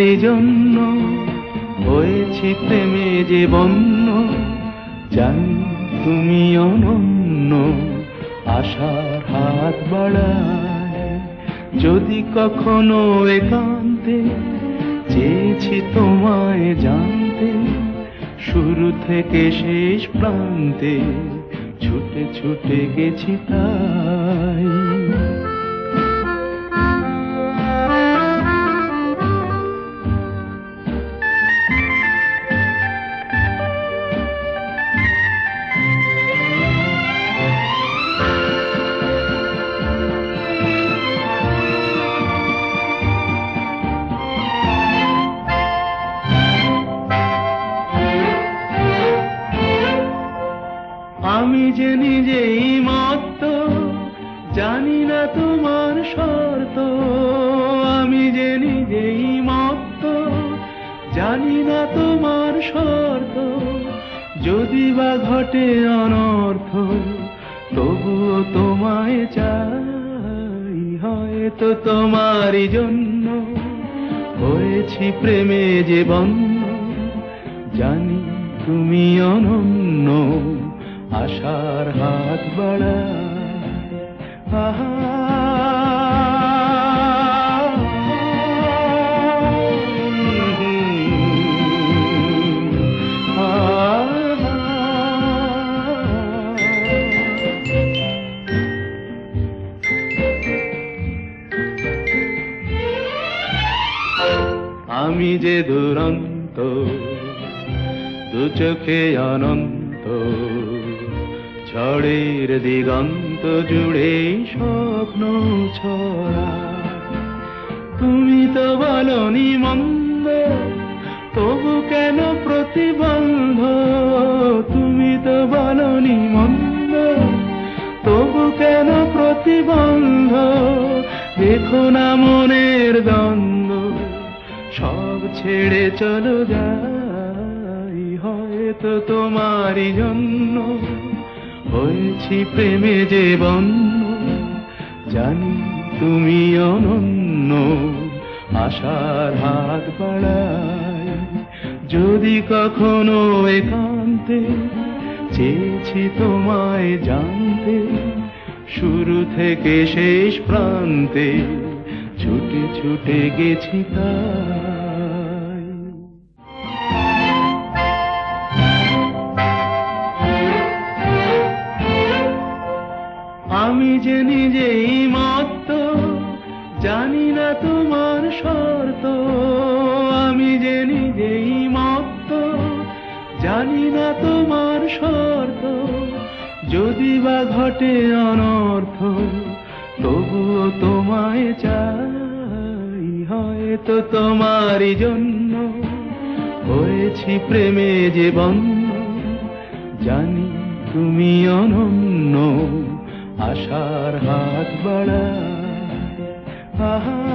তোমারই জন্য হয়েছি প্রেমে যে বন্য, জানি তুমি অনন্য, আশার হাত বাড়ায়। যদি কখনো একান্তে চেয়েছি তোমায় জানতে, শুরু থেকে শেষ প্রান্তে ছুটে ছুটে গেছি তাই। আমি যে নিজেই মত্ত, জানি না তোমার শর্ত। আমি যে নিজেই মত্ত, জানি না তোমার শর্ত। যদি বা ঘটে অনর্থ, তবুও তোমায় চাই। হয়তো তোমারই জন্য হয়েছি প্রেমে যে বন্য, জানি তুমি অনন্য, আশার হাত বাড়ায়। আহা আমি যে দুরন্ত, দু চোখে অনন্ত, ঝড়ের দিগন্ত জুড়ে স্বপ্ন ছড়া। তুমি তো বলনি মন্দ, তবু কেন প্রতিবন্ধ? তুমি তো বলনি মন্দ, তবু কেন প্রতিবন্ধ? দেখো না মনের দ্বন্দ্ব, সব ছেড়ে চলো যাই। হয়তো তোমারই জন্য হয়েছি প্রেমে যে বন্য, জানি তুমি অনন্য, আশার হাত বাড়ায়। যদি কখনো একান্তে চেয়েছি তোমায় জানতে, শুরু থেকে শেষ প্রান্তে ছুটে ছুটে গেছি তাই। আমি যে নিজেই মত্ত, জানি না তোমার শর্ত। আমি যে নিজেই মত্ত, জানি না তোমার শর্ত। যদি বা ঘটে অনর্থ, তবুও তোমায় চাই। হয়তো তোমারই জন্য হয়েছি প্রেমে যে বন্য, জানি তুমি অনন্য, আশার হাত বাড়ায়। আহা